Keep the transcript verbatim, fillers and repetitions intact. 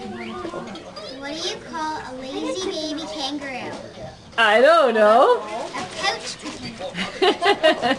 What do you call a lazy baby kangaroo? I don't know. A pouch potato.